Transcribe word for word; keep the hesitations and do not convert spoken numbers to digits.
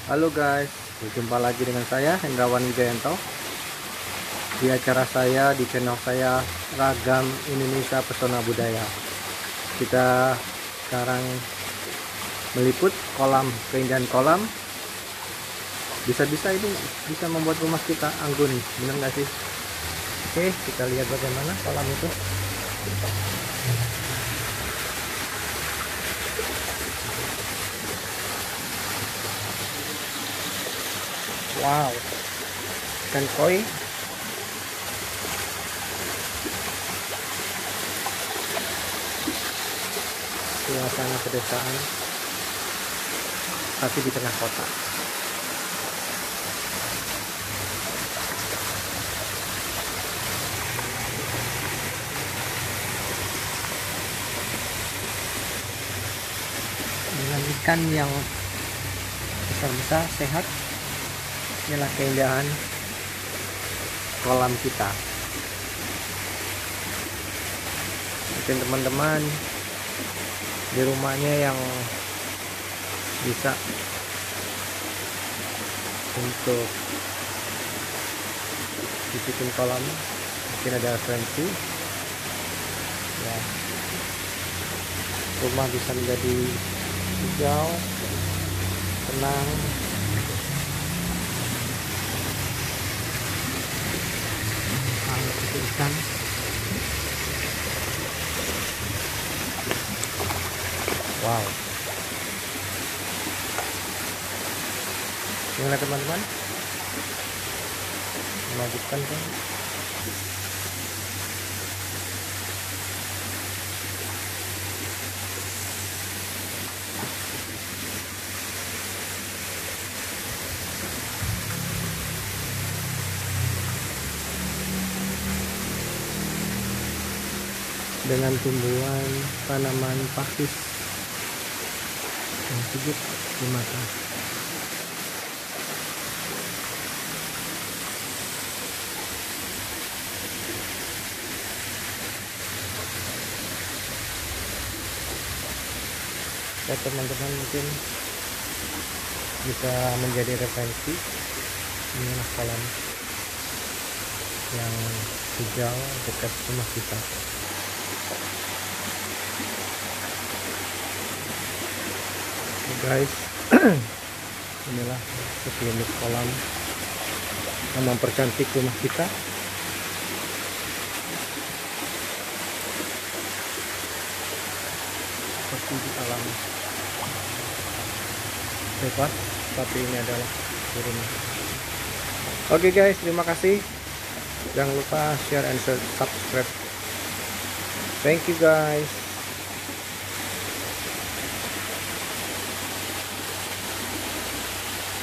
Halo guys, berjumpa lagi dengan saya Hendrawan Wijayanto di acara saya di channel saya Ragam Indonesia Pesona Budaya. Kita sekarang meliput kolam, keindahan kolam. Bisa-bisa ini bisa membuat rumah kita anggun, benar nggak sih? Oke, kita lihat bagaimana kolam itu. Wow, ikan koi. Suasana pedesaan, tapi di tengah kota. Dengan ikan yang besar-besar, sehat. Inilah keindahan kolam kita. Mungkin teman-teman di rumahnya yang bisa untuk bikin kolam, mungkin ada referensi ya, rumah bisa menjadi hijau, tenang. Ikan wow, gimana teman-teman, melanjutkan kan? Dengan tumbuhan tanaman pakis yang sejuk di mata. Ya teman-teman, mungkin bisa menjadi referensi. Inilah kolam yang hijau dekat rumah kita. Guys, inilah sekelumit kolam yang mempercantik rumah kita. Seperti di alam bebas, tapi ini adalah di rumah. Oke guys, terima kasih. Jangan lupa share and subscribe. Thank you guys.